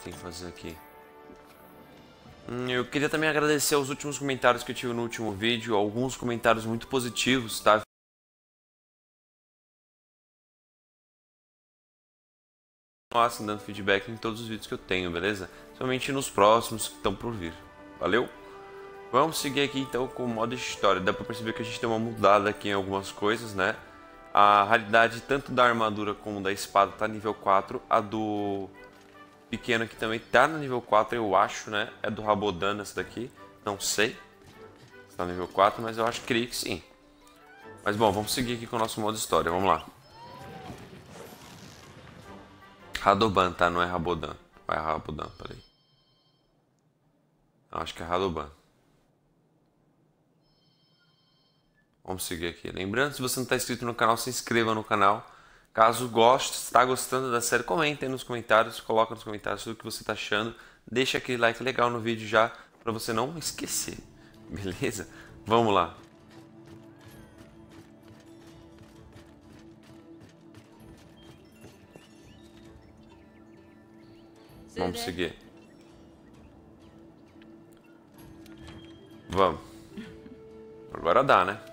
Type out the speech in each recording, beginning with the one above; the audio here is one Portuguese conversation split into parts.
tem que fazer aqui? Eu queria também agradecer os últimos comentários que eu tive no último vídeo. Alguns comentários muito positivos, tá? Assim, dando feedback em todos os vídeos que eu tenho, beleza? Somente nos próximos que estão por vir. Valeu? Vamos seguir aqui então com o modo história. Dá pra perceber que a gente tem uma mudada aqui em algumas coisas, né? A raridade tanto da armadura como da espada tá nível 4. A do pequeno aqui também tá no nível 4, eu acho, né? É do Rabodan essa daqui. Não sei se tá no nível 4, mas eu acho que creio que sim. Mas bom, vamos seguir aqui com o nosso modo história. Vamos lá. Radoban, tá? Não é Rabodan. Vai Rabodan, peraí. Eu acho que é Radoban. Vamos seguir aqui. Lembrando, se você não está inscrito no canal, se inscreva no canal. Caso goste, está gostando da série, comentem nos comentários, coloca nos comentários tudo o que você está achando. Deixa aquele like legal no vídeo já, para você não esquecer. Beleza? Vamos lá. Vamos seguir. Vamos. Agora dá, né?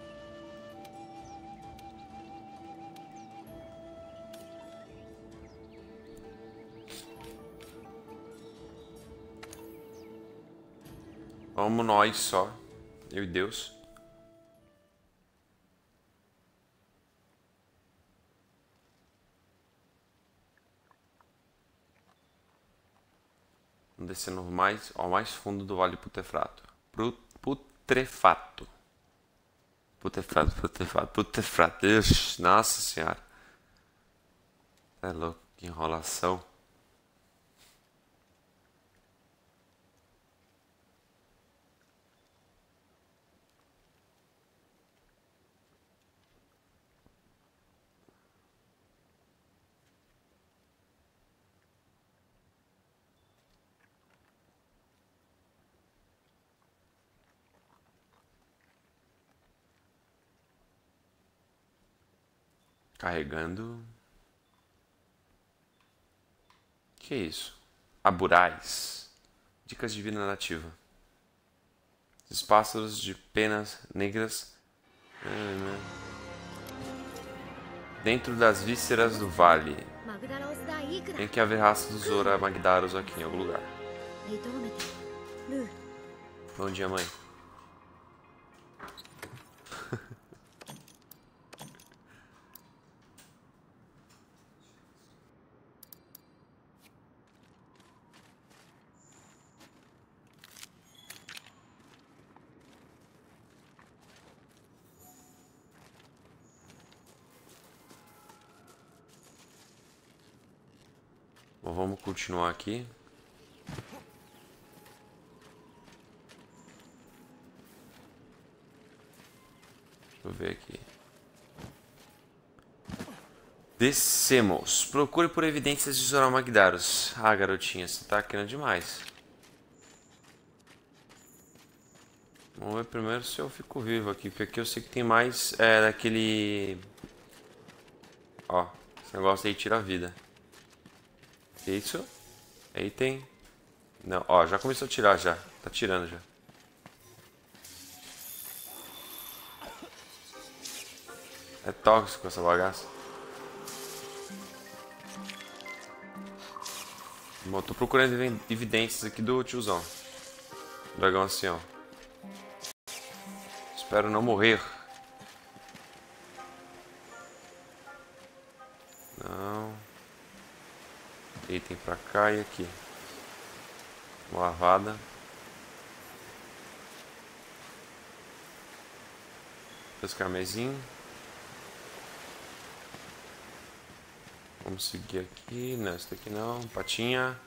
Vamos nós só. Eu e Deus. Vamos descendo ao mais fundo do Vale Putrefato. Putrefato. Putrefato. Ixi, nossa senhora. É louco, que enrolação. Carregando. Que é isso? Aburais. Dicas de vida nativa. Esses pássaros de penas negras. Dentro das vísceras do vale. Tem que haver raça dos Zora Magdaros aqui em algum lugar. Bom dia, mãe. Bom, vamos continuar aqui. Deixa eu ver aqui. Descemos. Procure por evidências de Zora Magdaros. Ah, garotinha, você tá querendo demais. Vamos ver primeiro se eu fico vivo aqui, porque aqui eu sei que tem mais daquele... Ó, esse negócio aí tira a vida. Que isso? Aí tem... Não, ó, já começou a tirar já. Tá tirando já. É tóxico essa bagaça. Bom, tô procurando evidências aqui do tiozão. Dragão ancião. Espero não morrer. Não. Item pra cá e aqui. Uma lavada. Pescamezinho. Vamos seguir aqui. Não, esse daqui não. Patinha.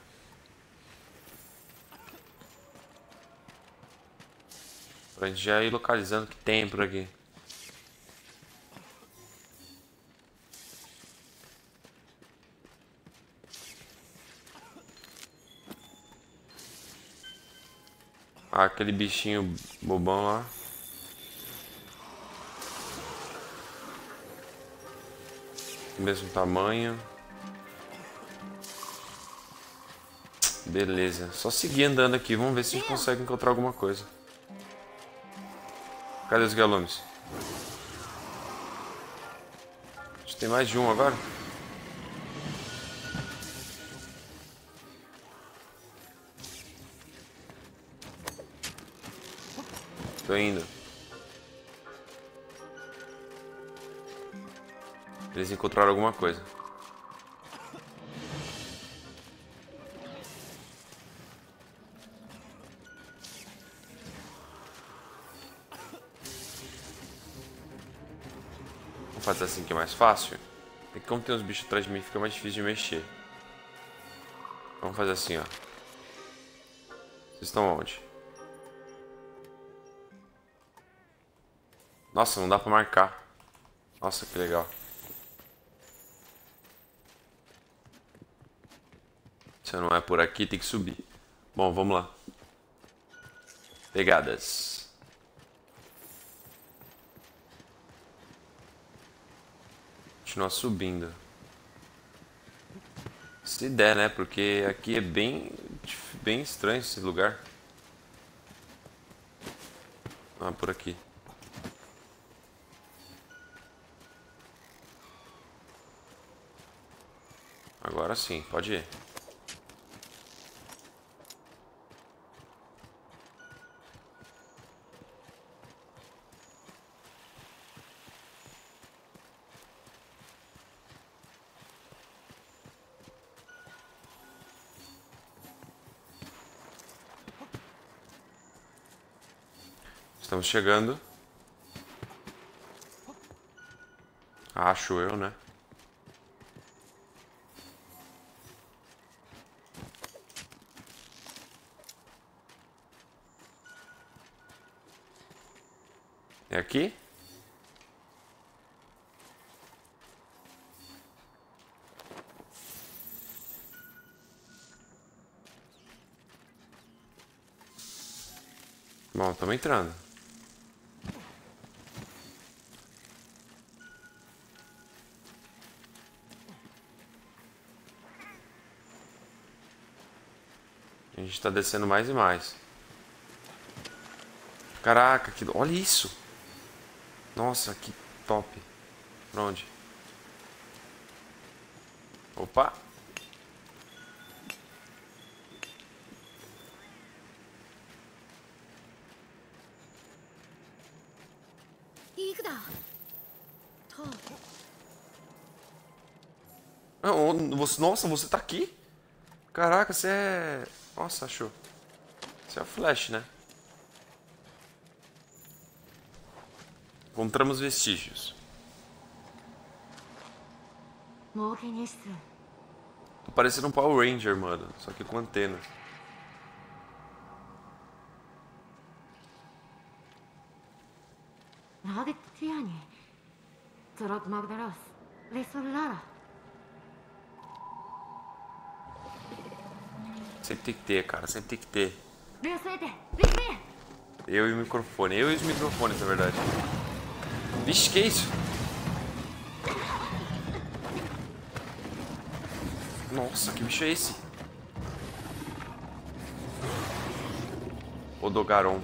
Pra gente já ir localizando o que tem por aqui. Ah, aquele bichinho bobão lá. Mesmo tamanho. Beleza, só seguir andando aqui. Vamos ver se a gente consegue encontrar alguma coisa. Cadê os galumes? A gente tem mais de um agora? Tô indo. Eles encontraram alguma coisa. Vamos fazer assim que é mais fácil. Porque como tem uns bichos atrás de mim, fica mais difícil de mexer. Vamos fazer assim, ó. Vocês estão onde? Nossa, não dá pra marcar. Nossa, que legal. Se não é por aqui, tem que subir. Bom, vamos lá. Pegadas. Continuar subindo. Se der, né? Porque aqui é bem estranho esse lugar. Ah, por aqui. Agora sim, pode ir. Estamos chegando. Acho eu, né? É aqui? Bom, estamos entrando. A gente tá descendo mais e mais. Caraca, olha isso! Nossa, que top. Pra onde? Opa! Nossa, você tá aqui? Caraca, você é... Nossa, achou. Você é o Flash, né? Encontramos vestígios. Tô parecendo um Power Ranger, mano. Só que com antena. Sempre tem que ter, cara. Sempre tem que ter. Eu e o microfone. Eu e os microfones, na verdade. Vixe, que isso? Nossa, que bicho é esse? Odogaron.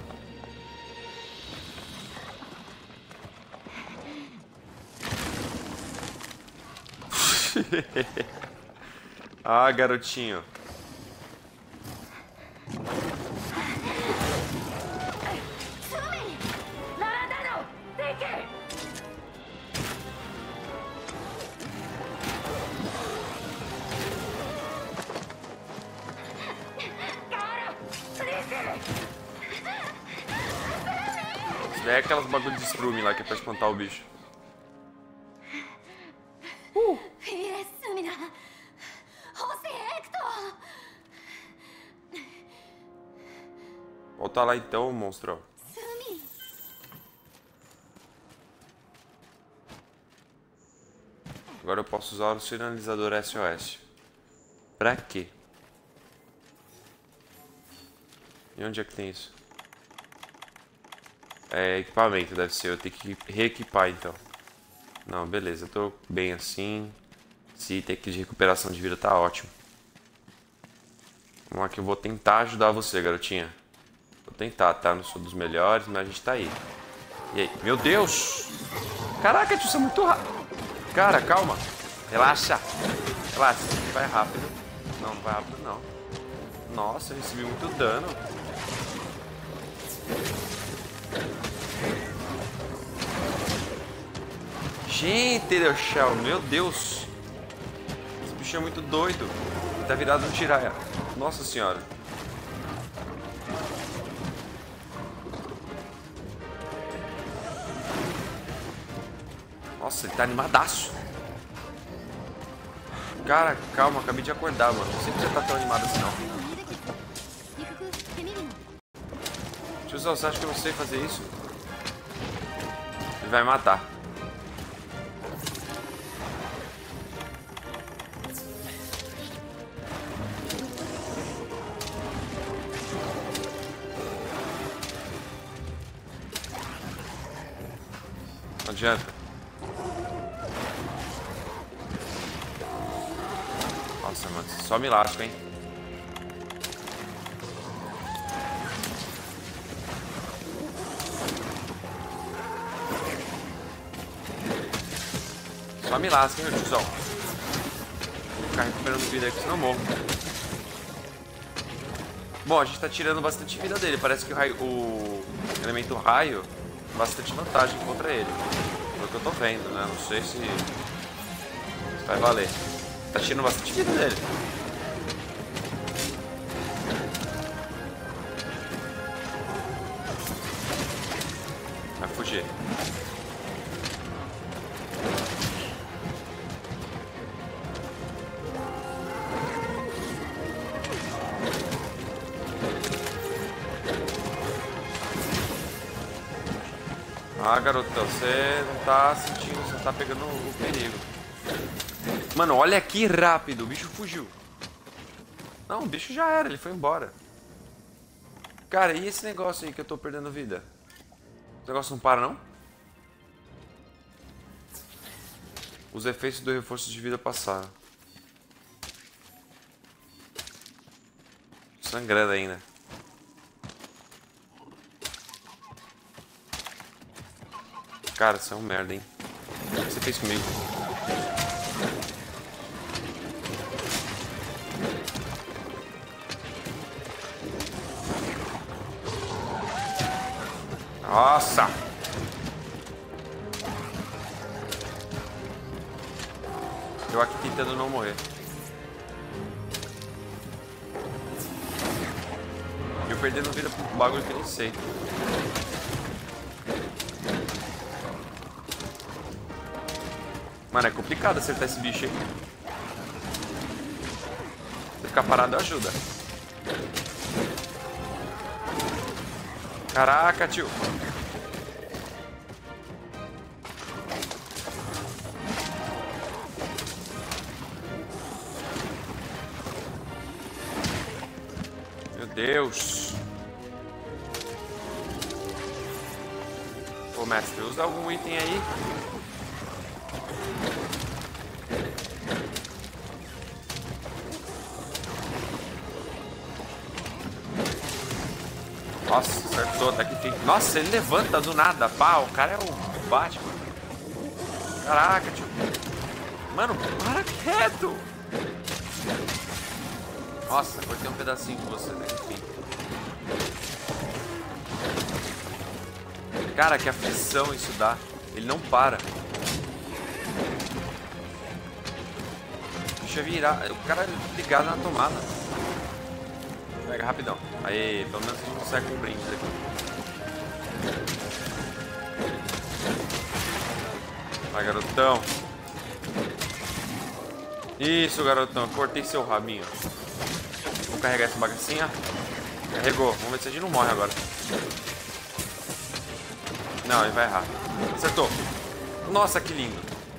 Ah, garotinho. É aquelas bagulho de estrume lá que é pra espantar o bicho. Volta lá então, monstrão. Agora eu posso usar o sinalizador SOS. Pra quê? E onde é que tem isso? É equipamento, deve ser. Eu tenho que reequipar então. Não, beleza, eu tô bem assim. Se tem que de recuperação de vida tá ótimo. Vamos lá que eu vou tentar ajudar você, garotinha. Vou tentar, tá? Não sou dos melhores, mas a gente tá aí. E aí? Meu Deus! Caraca, tio, você é muito rápido. Cara, calma. Relaxa. Relaxa, vai rápido. Não, não vai rápido não. Nossa, eu recebi muito dano. Gente do céu, meu Deus. Esse bicho é muito doido. Ele tá virado um Jiraiya. Nossa senhora. Nossa, ele tá animadaço. Cara, calma, acabei de acordar, mano. Não sei que você tá tão animado assim, não. Tiozão, você acha que eu não sei fazer isso? Ele vai me matar. Não adianta. Nossa, mano, só me lasco, hein? Só me lasca, hein, meu tiozão? Vou ficar recuperando vida aqui, senão eu morro. Bom, a gente tá tirando bastante vida dele. Parece que o elemento raio tem bastante vantagem contra ele. Pelo que eu tô vendo, né? Não sei se vai valer. Tá tirando bastante vida dele. Vai fugir. Ah, garotão, você não tá sentindo, você tá pegando o perigo. Mano, olha que rápido, o bicho fugiu. Não, o bicho já era, ele foi embora. Cara, e esse negócio aí que eu tô perdendo vida? O negócio não para, não? Os efeitos do reforço de vida passaram. Sangrando ainda. Cara, você é um merda, hein? O que você fez comigo? Nossa! Eu aqui tentando não morrer. Eu perdendo vida por um bagulho que eu nem sei. Mano, é complicado acertar esse bicho aí. Se ficar parado ajuda. Caraca, tio. Meu Deus. Ô, mestre, usa algum item aí. Nossa, acertou, tá aqui. Nossa, ele levanta do nada, pá, o cara é o Batman. Caraca, tio. Mano, para quieto. Nossa, cortei um pedacinho de você, né? Enfim. Cara, que aflição isso dá. Ele não para. Deixa eu virar. O cara é ligado na tomada. Pega rapidão. Aí, pelo menos a gente consegue um brinde aqui. Vai, garotão. Isso, garotão. Cortei seu rabinho. Vou carregar essa bagacinha. Carregou. Vamos ver se a gente não morre agora. Não, ele vai errar. Acertou. Nossa, que lindo.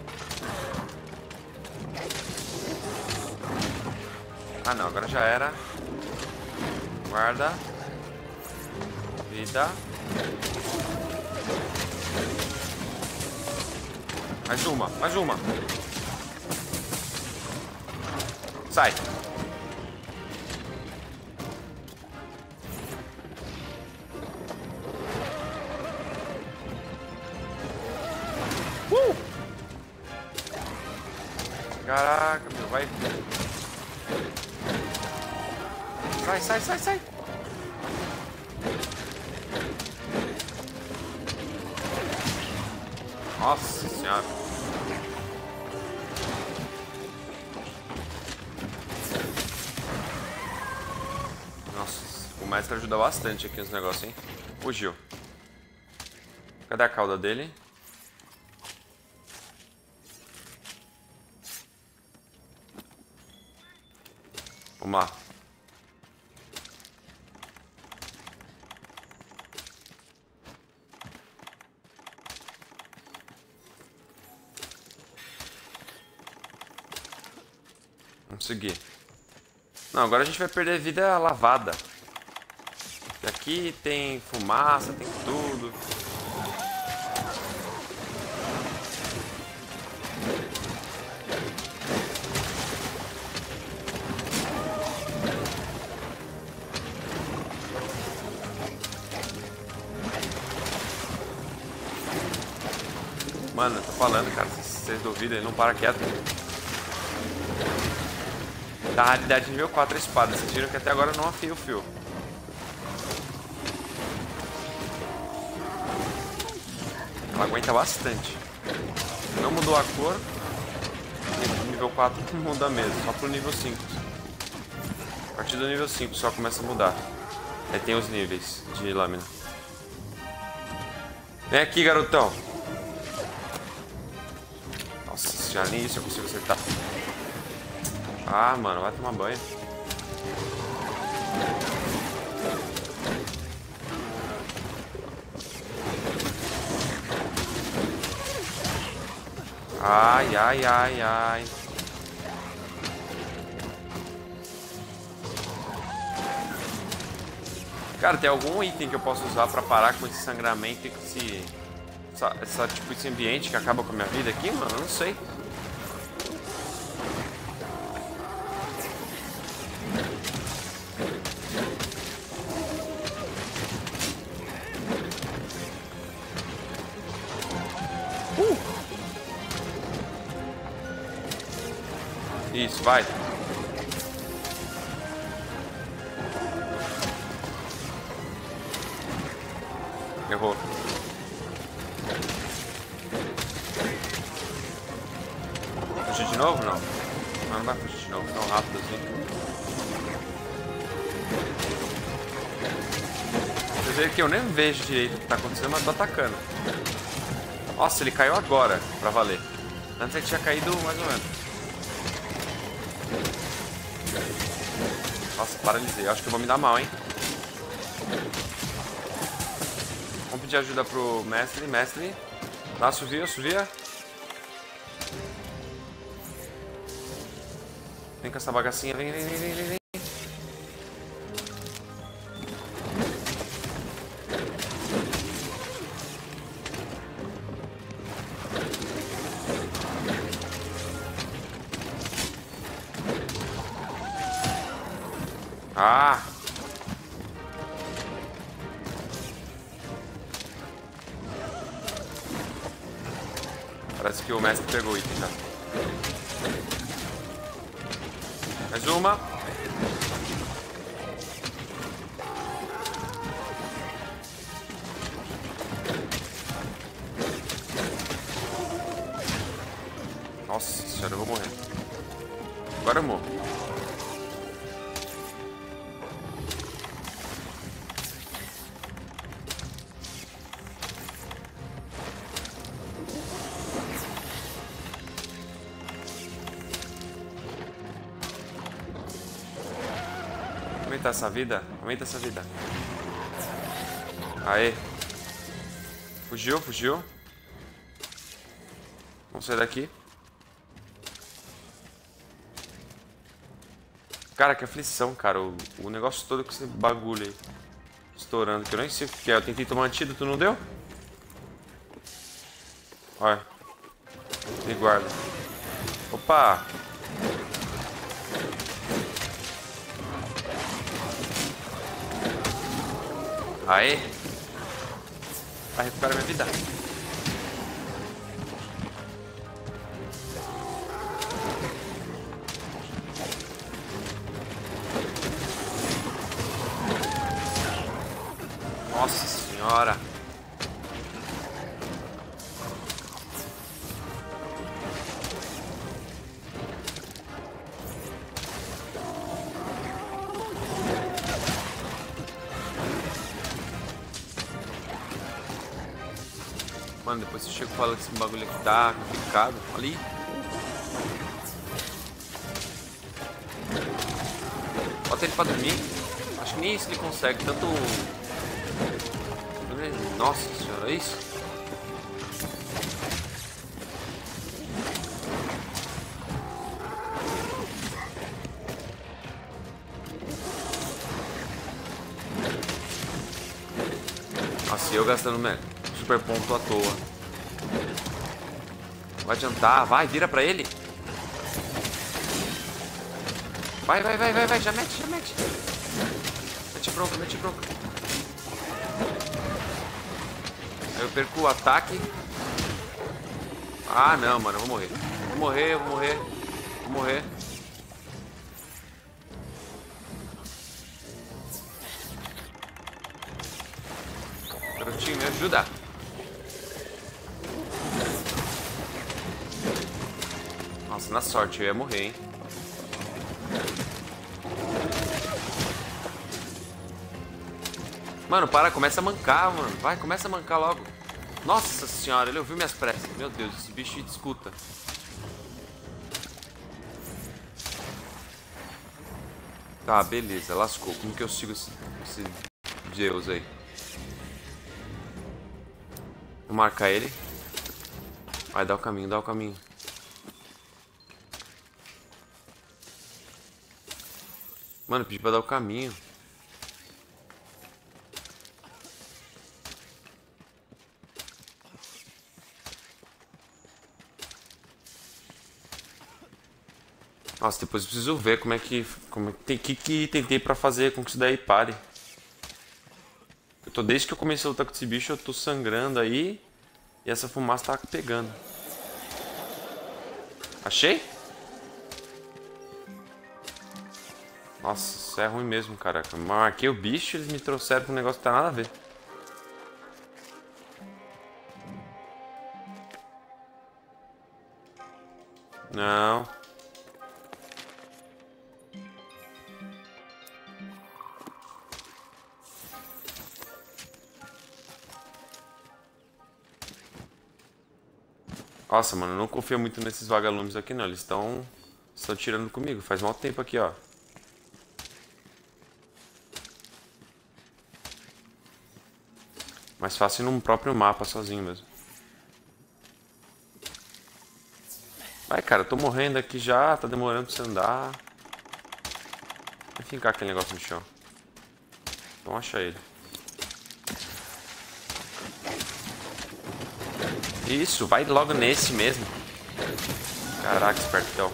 Ah, não. Agora já era. Guarda. Vida. Mais uma, mais uma. vai. Sai, sai, sai, sai. Nossa senhora. Nossa, o mestre ajuda bastante aqui nos negócios, hein? Fugiu. Cadê a cauda dele? Vamos lá. Vamos seguir. Não, agora a gente vai perder vida lavada. E aqui tem fumaça, tem tudo. Mano, eu tô falando, cara. Se vocês duvidam, ele não para quieto. Da raridade nível 4 a espada. Vocês viram que até agora eu não afio o fio. Ela aguenta bastante. Não mudou a cor. Nível 4 muda mesmo. Só pro nível 5. A partir do nível 5 só começa a mudar. Aí tem os níveis de lâmina. Vem aqui, garotão. Nossa, já nem isso eu consigo acertar. Ah, mano, vai tomar banho. Ai, ai, ai, ai. Cara, tem algum item que eu posso usar pra parar com esse sangramento e com esse ambiente que acaba com a minha vida aqui, mano? Eu não sei. Isso, vai. Errou. Fugir de novo? Não. Não vai fugir de novo, tão rápido assim. Vocês veem que eu nem vejo direito o que tá acontecendo, mas tô atacando. Nossa, ele caiu agora, pra valer. Antes ele tinha caído mais ou menos. Nossa, paralisei. Acho que eu vou me dar mal, hein? Vamos pedir ajuda pro mestre. Mestre. Lá, assovia, assovia. Vem com essa bagacinha. Vem, vem, vem, vem, vem. Ah! Parece que o mestre pegou o item já. Mais uma. Nossa senhora, eu vou morrer. Agora eu morro. Aumenta essa vida. Aumenta essa vida. Aê. Fugiu, fugiu. Vamos sair daqui. Cara, que aflição, cara. O negócio todo com esse bagulho aí. Estourando, que eu nem sei o que é. Eu tentei tomar antídoto, não deu? Olha. Me guarda. Opa! Aê! Vai recuperar minha vida. Nossa senhora. Mano, depois você chega e fala que esse bagulho aqui tá complicado. Ali. Bota ele pra dormir. Acho que nem isso ele consegue. Tanto... Nossa senhora, é isso? Nossa, e eu gastando super ponto à toa. Não vai adiantar. Vai, vira pra ele. Vai, já mete. Mete bronca. Aí eu perco o ataque. Ah, não, mano, eu vou morrer. Vou morrer. Garotinho, me ajuda. Nossa, na sorte, eu ia morrer, hein. Mano, para, começa a mancar, mano. Vai, começa a mancar logo. Nossa senhora, ele ouviu minhas preces. Meu Deus, esse bicho escuta. Tá, beleza, lascou. Como que eu sigo esse Deus aí? Vou marcar ele. Vai, dá o caminho. Mano, pedi pra dar o caminho. Nossa, depois eu preciso ver como é que tentei pra fazer com que isso daí pare. Desde que eu comecei a lutar com esse bicho, eu tô sangrando aí. E essa fumaça tá pegando. Achei? Nossa, isso é ruim mesmo, caraca. Marquei o bicho e eles me trouxeram pra um negócio que tá nada a ver. Não. Nossa, mano, eu não confio muito nesses vagalumes aqui não. Eles estão tirando comigo. Faz mal tempo aqui, ó. Mais fácil ir num próprio mapa sozinho mesmo. Vai, cara, eu tô morrendo aqui já. Tá demorando pra você andar. Vai fincar aquele negócio no chão. Vamos achar ele. Isso, vai logo nesse mesmo. Caraca, espertão.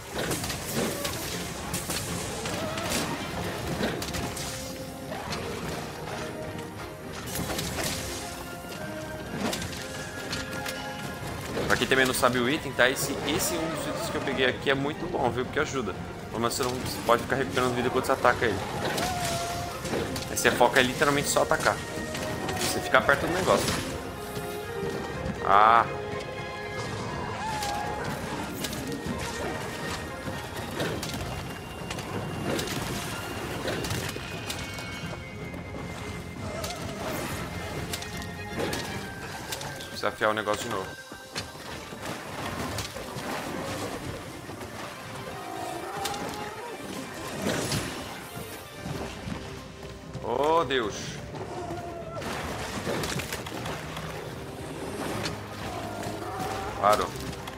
Pra quem também não sabe o item, tá? Esse um dos itens que eu peguei aqui é muito bom, viu? Porque ajuda. Mas você não pode ficar recuperando vida quando você ataca ele. Aí você foca é literalmente só atacar. Você ficar perto do negócio. Ah! Desafiar o negócio de novo. Oh, Deus. Parou.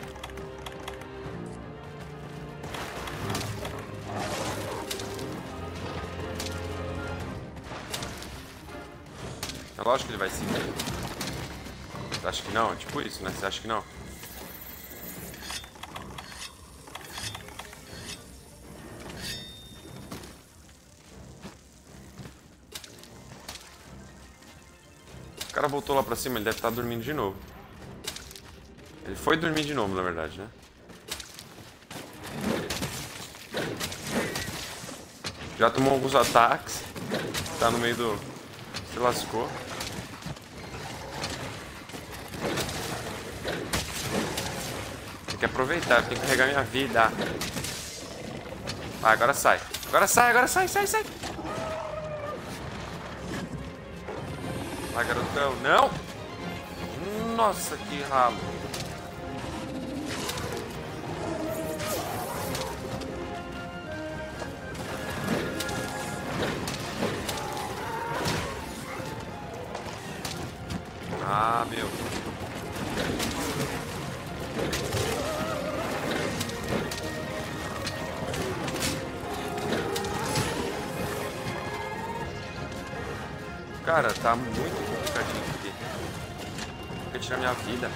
É lógico que ele vai seguir. Você acha que não? É tipo isso, né? Você acha que não? O cara voltou lá pra cima, ele deve estar dormindo de novo. Ele foi dormir de novo, na verdade, né? Já tomou alguns ataques. Tá no meio do... Se lascou. que aproveitar, eu tenho que carregar minha vida. Ah, agora sai. Agora sai, agora sai, sai, sai. Vai, garotão. Não! Nossa, que ralo. Ah, meu. Cara, tá muito complicadinho aqui. Quer tirar minha vida.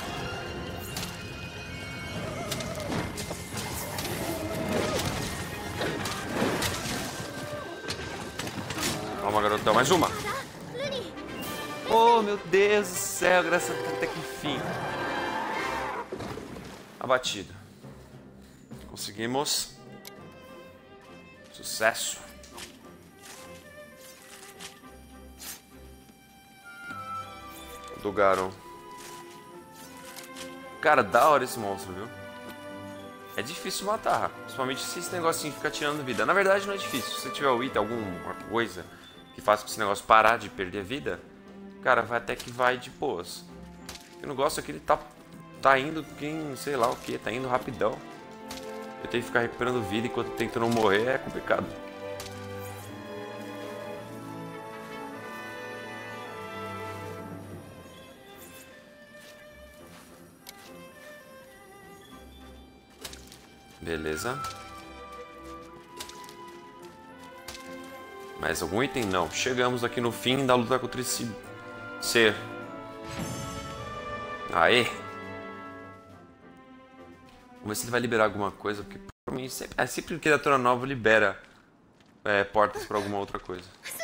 Calma, garotão. Mais uma. Oh, meu Deus do céu. Graças a Deus, até que enfim. Abatido. Conseguimos. Sucesso. Do Garon. Cara, da hora esse monstro, viu? É difícil matar, principalmente se esse negocinho ficar tirando vida. Na verdade não é difícil, se você tiver o item, alguma coisa que faça com esse negócio parar de perder vida, cara, vai até que vai de boas. O negócio é que ele tá indo, quem sei lá o que, tá indo rapidão. Eu tenho que ficar recuperando vida enquanto tento não morrer, é complicado. Beleza. Mais algum item? Não. Chegamos aqui no fim da luta contra esse ser. Aê! Vamos ver se ele vai liberar alguma coisa, porque por mim sempre que criatura nova libera portas para alguma outra coisa.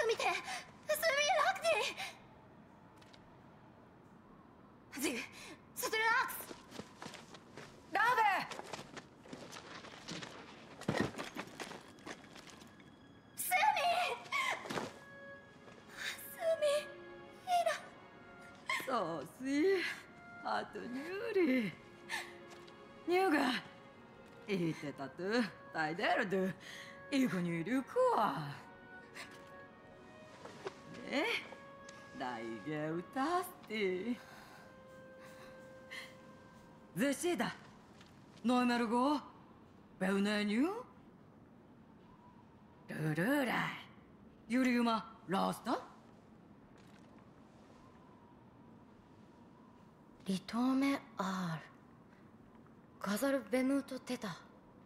Litome R. Gazar Bemuto Teta.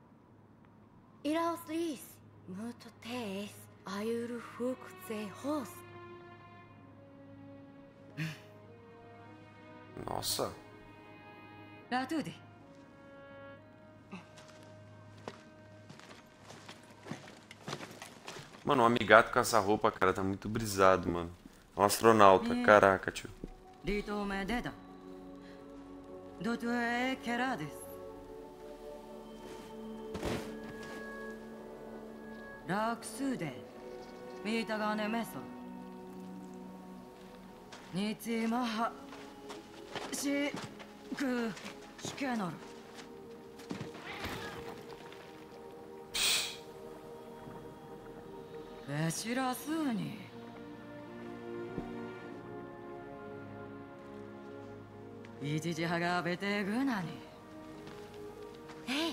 Iraos Lis. Muto Tes. Ayuru Fuk Ze Host. Nossa. Latude. Mano, um amigato com essa roupa, cara, tá muito brisado, mano. Um astronauta, caraca, tio. Litome Deda. Dotue Kerades. Raksude. Mitagane Meso. Nitsimaha. Shiku Hikenor. Beshirasuni. Ichichi haga bete gunani. Hey.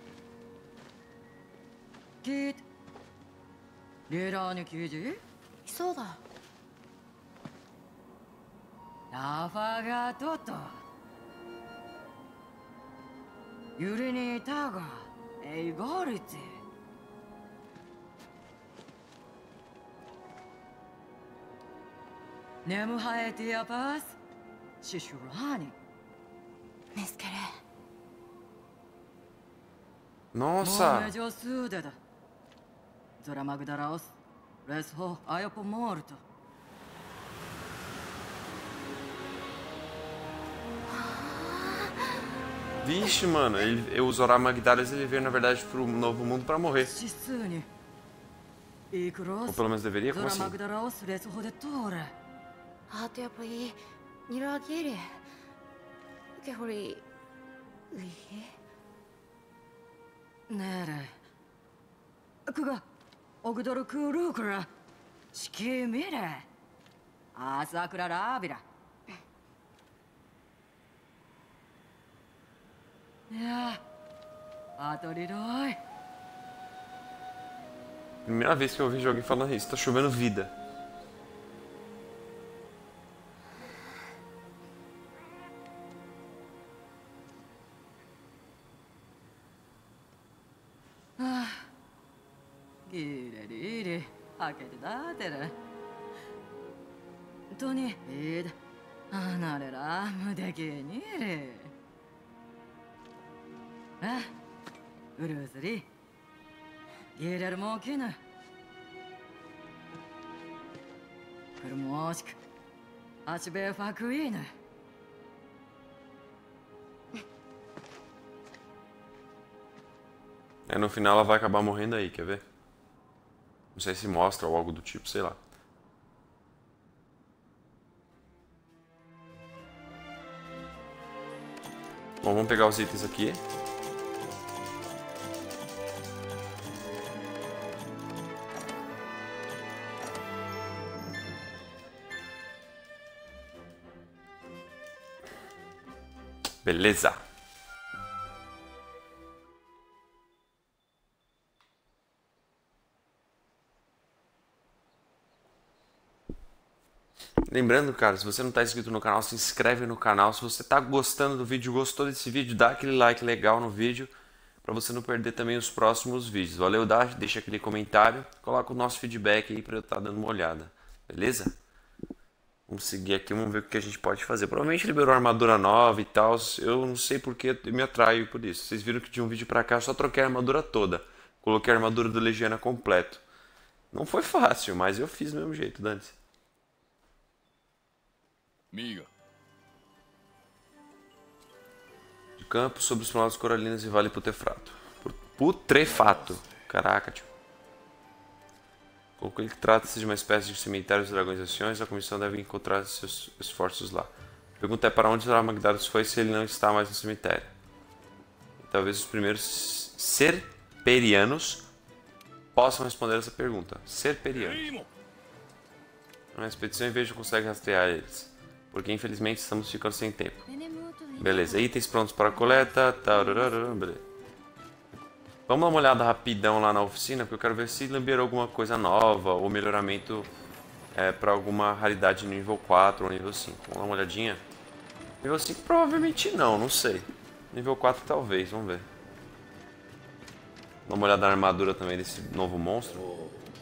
Kit. Lira ni kiji? そうだ。 ラファガトト。ユリニタガ。エイゴリツ。ネムハエティアパス。シシュラニ。 Meskere. Nossa! Momejo Sudeda. Zora Magdaraos. Resho Ayopo Morto. Vixe, mano, o Zorar Magdaros ele veio na verdade pro novo mundo pra morrer. Shitsuni. Ou pelo menos deveria, como Zora assim? Magdaraos Resho de Tora. あとやっぱりニラゲレ。けほり。うい。 ねえくがオグドルクールークラ地球見れ朝倉ラビラいやAtoriroi. Primeira vez que eu ouvi alguém falando isso, tá chovendo vida. Gireriri, akete datere. Toni, id. Anarera, mudeki nire. Urusuri. Girer mo kinu. Kurmoshku. Ashbe fakuinu. No final ela vai acabar morrendo aí, quer ver? Não sei se mostra ou algo do tipo, sei lá. Bom, vamos pegar os itens aqui. Beleza. Lembrando, cara, se você não está inscrito no canal, se inscreve no canal. Se você está gostando do vídeo, gostou desse vídeo, dá aquele like legal no vídeo para você não perder também os próximos vídeos. Valeu, deixa aquele comentário, coloca o nosso feedback aí para eu estar dando uma olhada, beleza? Vamos seguir aqui, vamos ver o que a gente pode fazer. Provavelmente liberou armadura nova e tal, eu não sei porque eu me atraio por isso. Vocês viram que de um vídeo para cá eu só troquei a armadura toda, coloquei a armadura do Legiana completo. Não foi fácil, mas eu fiz do mesmo jeito, Dante. Miga. De campo sobre os planaltos coralinos e vale putrefato. Caraca, tio. Conclui que trata-se de uma espécie de cemitério dos dragões e anciões, a comissão deve encontrar seus esforços lá. A pergunta é para onde o Magdaros foi se ele não está mais no cemitério. E talvez os primeiros serperianos possam responder essa pergunta. Serperianos. Na expedição em vez de consegue rastrear eles. Porque infelizmente estamos ficando sem tempo. Beleza, itens prontos para a coleta. Beleza. Vamos dar uma olhada rapidão lá na oficina, porque eu quero ver se liberou alguma coisa nova ou melhoramento para alguma raridade nível 4 ou nível 5. Vamos dar uma olhadinha. Nível 5 provavelmente não sei. Nível 4 talvez, vamos ver. Dá uma olhada na armadura também desse novo monstro.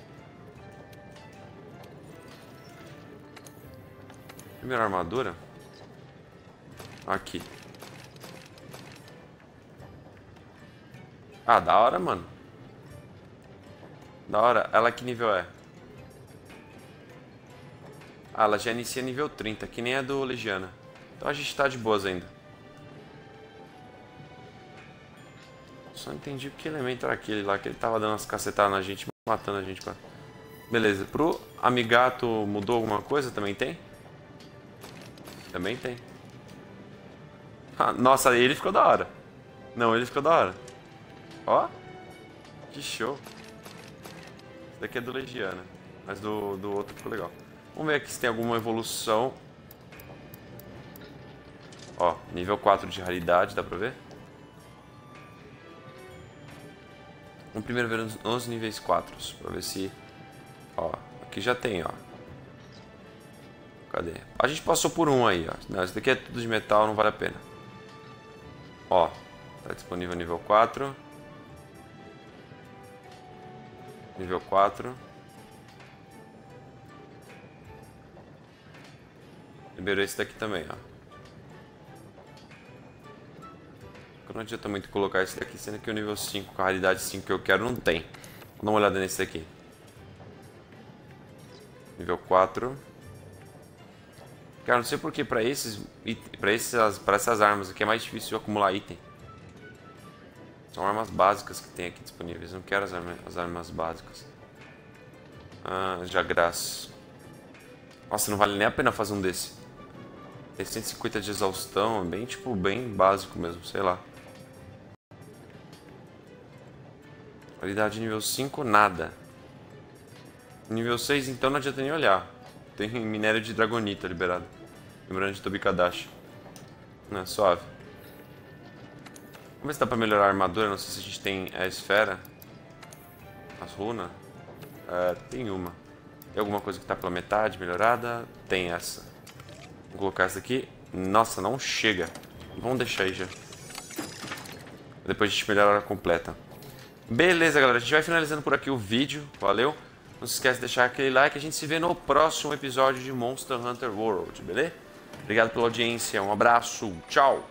Primeira armadura. Aqui. Ah, da hora, mano. Da hora. Ela que nível é? Ah, ela já inicia nível 30, que nem a do Legiana. Então a gente tá de boas ainda. Só entendi porque elemento era aquele lá, que ele tava dando umas cacetadas na gente, matando a gente. Beleza. Pro Amigato mudou alguma coisa? Também tem? Também tem. Ah, nossa, ele ficou da hora. Não, ele ficou da hora. Ó. Que show. Esse daqui é do Legiana. Mas do outro ficou legal. Vamos ver aqui se tem alguma evolução. Ó, nível 4 de raridade, dá pra ver? Vamos primeiro ver os níveis 4. Pra ver se... Ó, aqui já tem, ó. Cadê? A gente passou por um aí, ó. Não, esse daqui é tudo de metal, não vale a pena. Ó, tá disponível nível 4. Nível 4. Liberou esse daqui também, ó. Não adianta muito colocar esse daqui, sendo que o nível 5, com a raridade 5 que eu quero, não tem. Vou dar uma olhada nesse daqui. Nível 4. Cara, não sei porque pra essas armas aqui é mais difícil acumular item. São armas básicas que tem aqui disponíveis. Não quero as armas básicas. Ah, já graça. Nossa, não vale nem a pena fazer um desse. Tem 150 de exaustão, bem tipo, bem básico mesmo, sei lá. Qualidade nível 5, nada. Nível 6, então não adianta nem olhar. Tem minério de dragonita liberado. Lembrando de Tobikadashi. Não, suave. Vamos ver se dá pra melhorar a armadura. Não sei se a gente tem a esfera. As runas. Tem uma. Tem alguma coisa que tá pela metade melhorada? Tem essa. Vou colocar essa aqui. Nossa, não chega. Vamos deixar aí já. Depois a gente melhora a completa. Beleza, galera. A gente vai finalizando por aqui o vídeo. Valeu. Não se esquece de deixar aquele like. A gente se vê no próximo episódio de Monster Hunter World, beleza? Obrigado pela audiência. Um abraço. Tchau.